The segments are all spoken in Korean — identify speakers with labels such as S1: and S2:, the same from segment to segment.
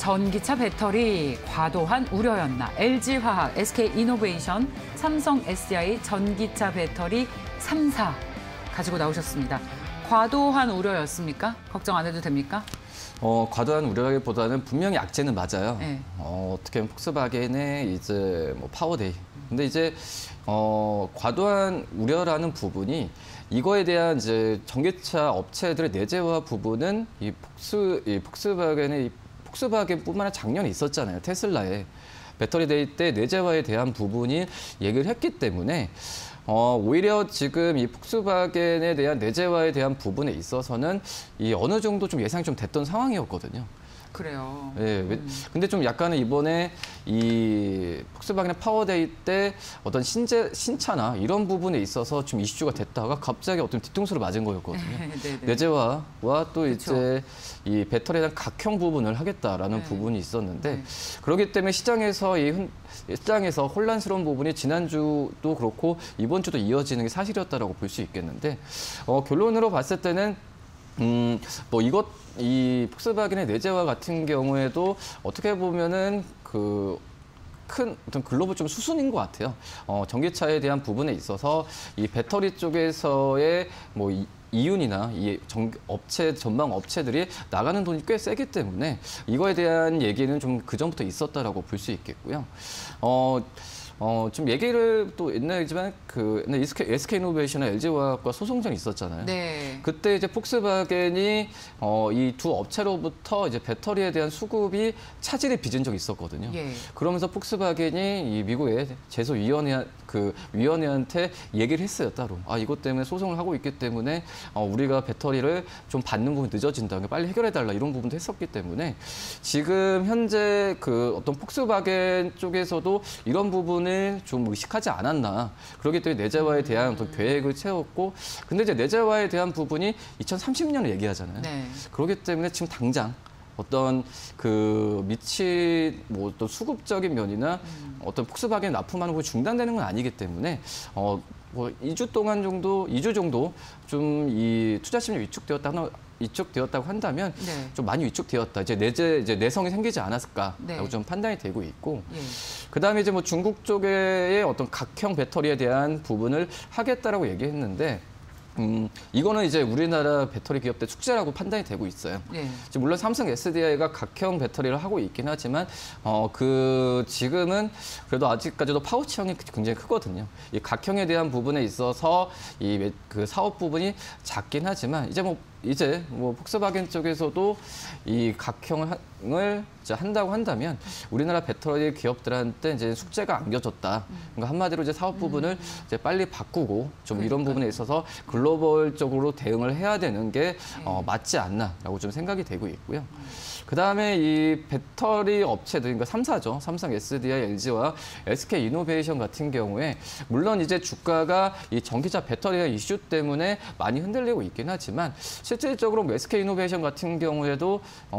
S1: 전기차 배터리 과도한 우려였나? LG화학, SK이노베이션, 삼성 SDI 전기차 배터리 3사 가지고 나오셨습니다. 과도한 우려였습니까? 걱정 안 해도 됩니까?
S2: 과도한 우려라기보다는 분명히 악재는 맞아요.
S1: 네.
S2: 어떻게 보면 폭스바겐의 이제 뭐 파워데이. 근데 이제 과도한 우려라는 부분이 이거에 대한 이제 전기차 업체들의 내재화 부분은 이 폭스바겐뿐만 아니라 작년에 있었잖아요. 테슬라에 배터리 데이 때 내재화에 대한 부분이 얘기를 했기 때문에 오히려 지금 이 폭스바겐에 대한 내재화에 대한 부분에 있어서는 이 어느 정도 좀 예상이 좀 됐던 상황이었거든요.
S1: 그래요.
S2: 예. 근데 좀 약간은 이번에 이 폭스바겐의 파워데이 때 어떤 신차나 이런 부분에 있어서 좀 이슈가 됐다가 갑자기 어떤 뒤통수를 맞은 거였거든요. 내재화와 또 그쵸. 이제 이 배터리에 대한 각형 부분을 하겠다라는 부분이 있었는데 그렇기 때문에 시장에서 혼란스러운 부분이 지난주도 그렇고 이번 주도 이어지는 게 사실이었다라고 볼 수 있겠는데 결론으로 봤을 때는 이 폭스바겐의 내재화 같은 경우에도 어떻게 보면은 큰 어떤 글로벌 좀 수순인 것 같아요. 전기차에 대한 부분에 있어서 이 배터리 쪽에서의 뭐 이윤이나 이 전방 업체들이 나가는 돈이 꽤 세기 때문에 이거에 대한 얘기는 좀 그전부터 있었다라고 볼 수 있겠고요. 좀 얘기를 또 옛날이지만 옛날 SK이노베이션과 LG화학과 소송전이 있었잖아요.
S1: 네.
S2: 그때 이제 폭스바겐이 이 두 업체로부터 이제 배터리에 대한 수급이 차질이 빚은 적이 있었거든요.
S1: 예.
S2: 그러면서 폭스바겐이 이 미국의 위원회한테 얘기를 했어요, 따로. 이것 때문에 소송을 하고 있기 때문에 우리가 배터리를 좀 받는 부분이 늦어진다. 빨리 해결해달라 이런 부분도 했었기 때문에 지금 현재 어떤 폭스바겐 쪽에서도 이런 부분을 좀 의식하지 않았나. 그렇기 때문에 내재화에 대한 어떤 계획을 세웠고, 근데 이제 내재화에 대한 부분이 2030년을 얘기하잖아요.
S1: 네.
S2: 그렇기 때문에 지금 당장 어떤 뭐 어떤 수급적인 면이나 어떤 폭스바겐 납품하는 부분이 중단되는 건 아니기 때문에 뭐 2주 정도 좀 이 투자 심리 위축되었다고 한다면
S1: 네.
S2: 좀 많이 위축되었다. 이제 내성이 생기지 않았을까라고
S1: 네.
S2: 좀 판단이 되고 있고,
S1: 예.
S2: 그다음에 이제 뭐 중국 쪽의 어떤 각형 배터리에 대한 부분을 하겠다라고 얘기했는데. 이거는 이제 우리나라 배터리 기업들 축제라고 판단이 되고 있어요.
S1: 네.
S2: 물론 삼성 SDI가 각형 배터리를 하고 있긴 하지만 지금은 그래도 아직까지도 파우치형이 굉장히 크거든요. 이 각형에 대한 부분에 있어서 그 사업 부분이 작긴 하지만 이제 뭐 폭스바겐 쪽에서도 이 각형을 한다고 한다면 우리나라 배터리 기업들한테 이제 숙제가 안겨졌다. 그러니까 한마디로 이제 사업 부분을 이제 빨리 바꾸고 좀 이런 부분에 있어서 글로벌적으로 대응을 해야 되는 게 맞지 않나라고 좀 생각이 되고 있고요. 그다음에 이 배터리 업체들, 그러니까 3사죠. 삼성 SDI, LG와 SK이노베이션 같은 경우에 물론 이제 주가가 이 전기차 배터리 이슈 때문에 많이 흔들리고 있긴 하지만 실질적으로 SK이노베이션 같은 경우에도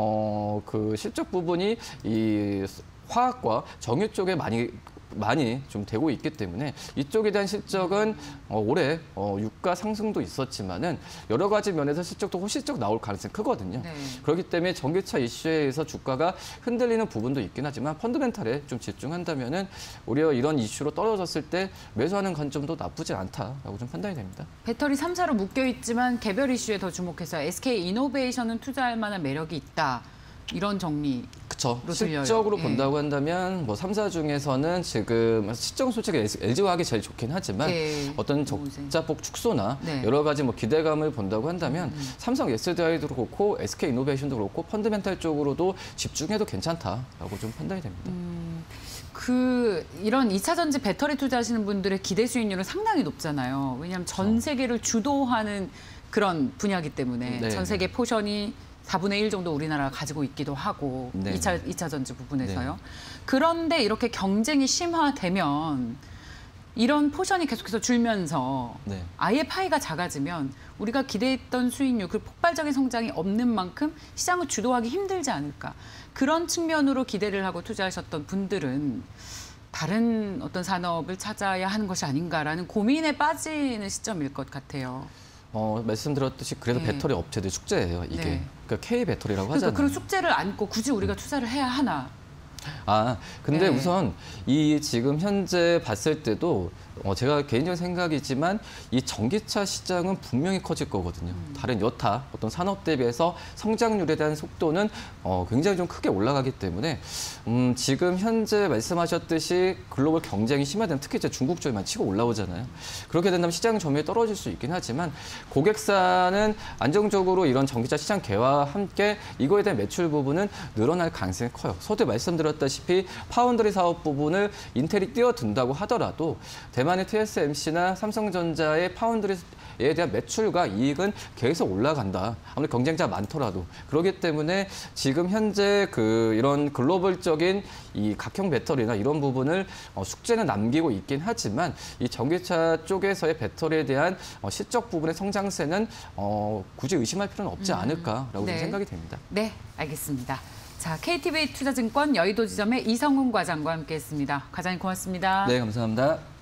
S2: 실적 부분이 이 화학과 정유 쪽에 많이 좀 되고 있기 때문에 이쪽에 대한 실적은 올해 유가 상승도 있었지만은 여러 가지 면에서 실적도 호실적 나올 가능성이 크거든요.
S1: 네.
S2: 그렇기 때문에 전기차 이슈에 의해서 주가가 흔들리는 부분도 있긴 하지만 펀더멘탈에 좀 집중한다면은 오히려 이런 이슈로 떨어졌을 때 매수하는 관점도 나쁘지 않다라고 좀 판단이 됩니다.
S1: 배터리 3사로 묶여 있지만 개별 이슈에 더 주목해서 SK이노베이션은 투자할 만한 매력이 있다. 이런 정리.
S2: 그렇죠. 실적으로 본다고 한다면 뭐 3사 중에서는 지금 실적은 솔직히 LG화학이 제일 좋긴 하지만 어떤 적자폭 축소나 여러 가지 뭐 기대감을 본다고 한다면 삼성 SDI도 그렇고 SK이노베이션도 그렇고 펀더멘탈 쪽으로도 집중해도 괜찮다라고 좀 판단이 됩니다.
S1: 이런 2차 전지 배터리 투자하시는 분들의 기대 수익률은 상당히 높잖아요. 왜냐하면 전 세계를 주도하는 그런 분야이기 때문에 전 세계 포션이 4분의 1 정도 우리나라가 가지고 있기도 하고 2차 전지 부분에서요. 그런데 이렇게 경쟁이 심화되면 이런 포션이 계속해서 줄면서 아예 파이가 작아지면 우리가 기대했던 수익률, 그 폭발적인 성장이 없는 만큼 시장을 주도하기 힘들지 않을까. 그런 측면으로 기대를 하고 투자하셨던 분들은 다른 어떤 산업을 찾아야 하는 것이 아닌가라는 고민에 빠지는 시점일 것 같아요.
S2: 말씀드렸듯이 그래서 배터리 업체들 축제예요, 이게. 그러니까 K 배터리라고
S1: 그러니까
S2: 하잖아요.
S1: 그런 숙제를 안고 굳이 우리가 투자를 해야 하나?
S2: 근데
S1: 네.
S2: 우선 이 지금 현재 봤을 때도 제가 개인적인 생각이지만 이 전기차 시장은 분명히 커질 거거든요. 다른 여타 어떤 산업 대비해서 성장률에 대한 속도는 굉장히 좀 크게 올라가기 때문에 지금 현재 말씀하셨듯이 글로벌 경쟁이 심화되면 특히 이제 중국 쪽에만 치고 올라오잖아요. 그렇게 된다면 시장 점유율이 떨어질 수 있긴 하지만 고객사는 안정적으로 이런 전기차 시장 개화와 함께 이거에 대한 매출 부분은 늘어날 가능성이 커요. 서두에 말씀드렸다시피 파운드리 사업 부분을 인텔이 뛰어든다고 하더라도 대만의 TSMC나 삼성전자의 파운드리에 대한 매출과 이익은 계속 올라간다. 아무리 경쟁자가 많더라도. 그렇기 때문에 지금 현재 이런 글로벌적인 이 각형 배터리나 이런 부분을 숙제는 남기고 있긴 하지만 이 전기차 쪽에서의 배터리에 대한 실적 부분의 성장세는 굳이 의심할 필요는 없지 않을까라고
S1: 네.
S2: 생각이 됩니다.
S1: 네, 알겠습니다. 자, KTB 투자증권 여의도 지점의 이성훈 과장과 함께했습니다. 과장님 고맙습니다.
S2: 네, 감사합니다.